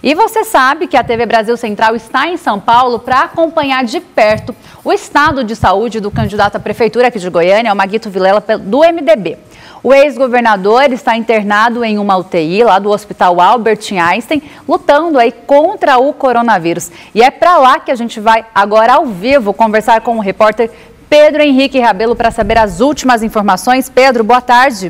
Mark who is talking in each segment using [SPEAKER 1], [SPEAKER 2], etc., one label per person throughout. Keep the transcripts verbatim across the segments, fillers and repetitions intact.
[SPEAKER 1] E você sabe que a T V Brasil Central está em São Paulo para acompanhar de perto o estado de saúde do candidato à prefeitura aqui de Goiânia, o Maguito Vilela, do M D B. O ex-governador está internado em uma U T I lá do Hospital Albert Einstein, lutando aí contra o coronavírus. E é para lá que a gente vai agora ao vivo conversar com o repórter Pedro Henrique Rabelo para saber as últimas informações. Pedro, boa tarde.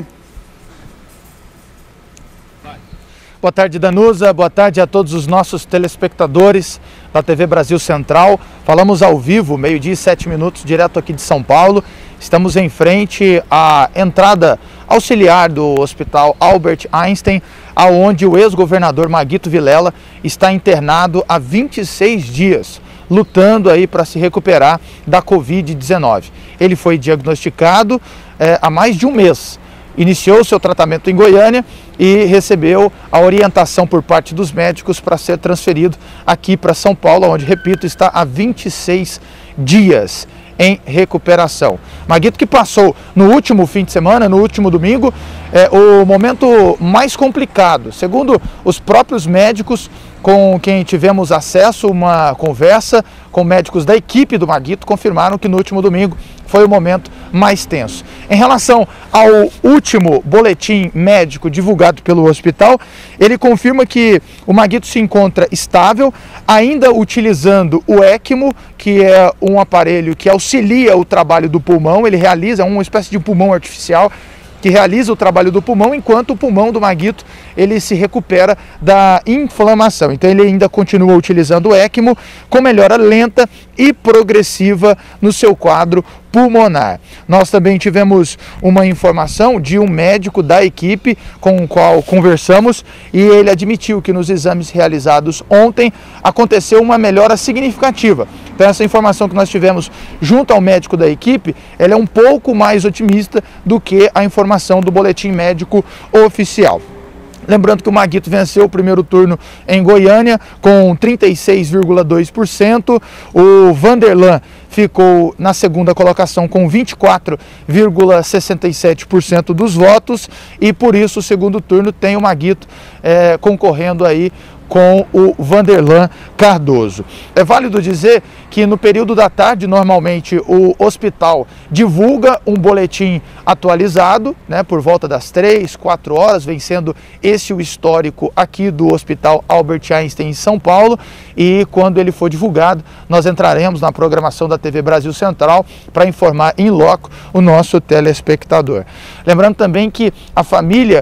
[SPEAKER 2] Boa tarde, Danusa. Boa tarde a todos os nossos telespectadores da T V Brasil Central. Falamos ao vivo, meio-dia e sete minutos, direto aqui de São Paulo. Estamos em frente à entrada auxiliar do Hospital Albert Einstein, aonde o ex-governador Maguito Vilela está internado há vinte e seis dias, lutando aí para se recuperar da Covid dezenove. Ele foi diagnosticado é, há mais de um mês. Iniciou seu tratamento em Goiânia e recebeu a orientação por parte dos médicos para ser transferido aqui para São Paulo, onde, repito, está há vinte e seis dias em recuperação. Maguito, que passou no último fim de semana, no último domingo, é, o momento mais complicado. Segundo os próprios médicos com quem tivemos acesso, uma conversa com médicos da equipe do Maguito, confirmaram que no último domingo foi o momento mais tenso. Em relação ao último boletim médico divulgado pelo hospital, ele confirma que o Maguito se encontra estável, ainda utilizando o ECMO, que é um aparelho que auxilia o trabalho do pulmão. Ele realiza uma espécie de pulmão artificial que realiza o trabalho do pulmão, enquanto o pulmão do Maguito ele se recupera da inflamação. Então ele ainda continua utilizando o ECMO com melhora lenta e progressiva no seu quadro pulmonar. Nós também tivemos uma informação de um médico da equipe com o qual conversamos e ele admitiu que nos exames realizados ontem aconteceu uma melhora significativa. Então essa informação que nós tivemos junto ao médico da equipe, ela é um pouco mais otimista do que a informação do boletim médico oficial. Lembrando que o Maguito venceu o primeiro turno em Goiânia com trinta e seis vírgula dois por cento, o Vanderlan ficou na segunda colocação com vinte e quatro vírgula sessenta e sete por cento dos votos e por isso o segundo turno tem o Maguito é, concorrendo aí com o Vanderlan Cardoso. É válido dizer que no período da tarde, normalmente, o hospital divulga um boletim atualizado, né, por volta das três, quatro horas, vem sendo esse o histórico aqui do Hospital Albert Einstein em São Paulo, e quando ele for divulgado, nós entraremos na programação da T V Brasil Central para informar em loco o nosso telespectador. Lembrando também que a família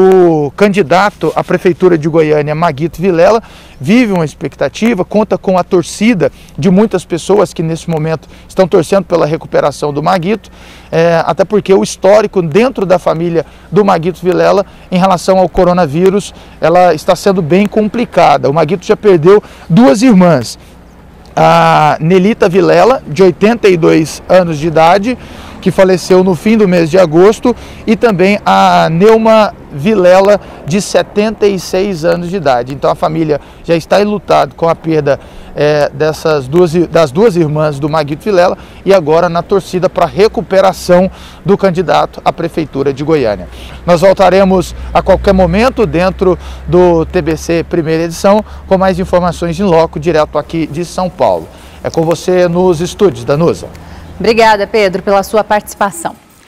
[SPEAKER 2] do candidato à Prefeitura de Goiânia, Maguito Vilela, vive uma expectativa, conta com a torcida de muitas pessoas que nesse momento estão torcendo pela recuperação do Maguito, é, até porque o histórico dentro da família do Maguito Vilela em relação ao coronavírus, ela está sendo bem complicada. O Maguito já perdeu duas irmãs, a Nelita Vilela, de oitenta e dois anos de idade, que faleceu no fim do mês de agosto, e também a Neuma Vilela, de setenta e seis anos de idade. Então a família já está enlutada com a perda é, dessas duas, das duas irmãs do Maguito Vilela e agora na torcida para a recuperação do candidato à Prefeitura de Goiânia. Nós voltaremos a qualquer momento dentro do T B C Primeira Edição com mais informações em loco, direto aqui de São Paulo. É com você nos estúdios, Danusa.
[SPEAKER 1] Obrigada, Pedro, pela sua participação.